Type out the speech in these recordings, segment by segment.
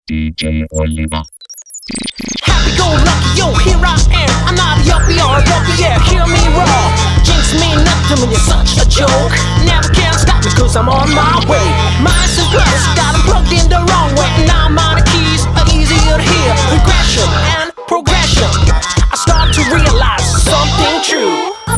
DJ Oliver. Happy go lucky, yo, here I am. I'm not a yuppie or a puppy, yeah, hear me roar. Jinx mean nothing when you're such a joke. Never can stop me cause I'm on my way. Minus and plus, got 'em plugged in the wrong way. Now my keys are easier to hear. Regression and progression. I start to realize something true.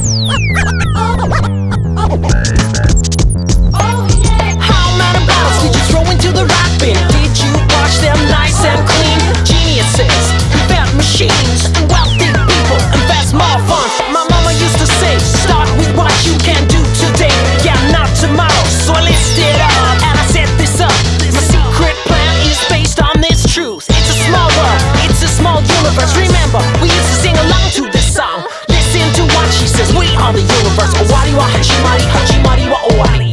How many bottles did you throw into the rap bin? Did you wash them nice and clean? Geniuses, fat machines, and wealthy people invest more funds. My mama used to say, start with what you can do today, yeah, not tomorrow. So I listed up and I set this up. My secret plan is based on this truth. It's a small world, it's a small universe. Remember, we used to sing along to this song. Listen to what she says, we are the universe. Owari wa hachimari, hachimari wa owari.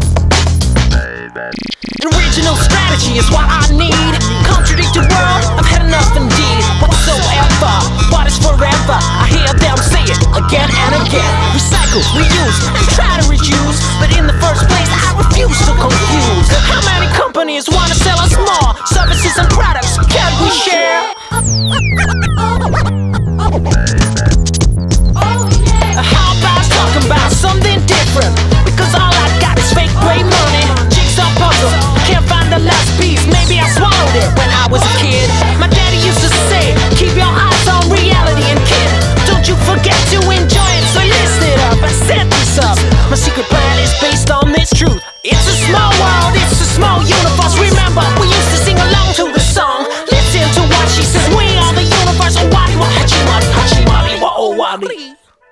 Original strategy is what I need. Contradicted world, I've had enough indeed. Whatsoever, what is forever? I hear them say it again and again. Recycle, reuse, and try to reduce. But in the first place, I refuse to confuse. How many companies wanna sell us more services and products? Can we share? How about talking about something different? Because all I got is fake brain money. Jigsaw puzzle, can't find the last piece. Maybe I swallowed it when I was a kid. My daddy used to say, keep your eyes on reality, and kid, don't you forget to enjoy it. So listen it up and set this up. My secret plan is based on this truth. It's a small world, it's a small universe. Remember, we used to sing along to the song. Listen to what she says, we are the universe. Owari wa hachimari, hachimari wa owari.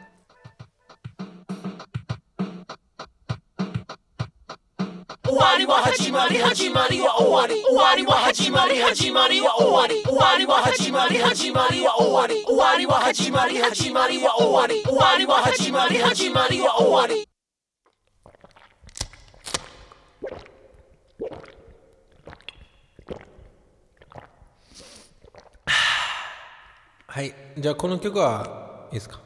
Owari wa hachimari, hachimari wa owari. Owari wa hachimari, hachimari wa owari. Owari wa hachimari, hachimari wa owari. Owari wa hachimari, hachimari wa owari. Owari wa hachimari, hachimari wa owari. はい、じゃあこの曲はいいですか。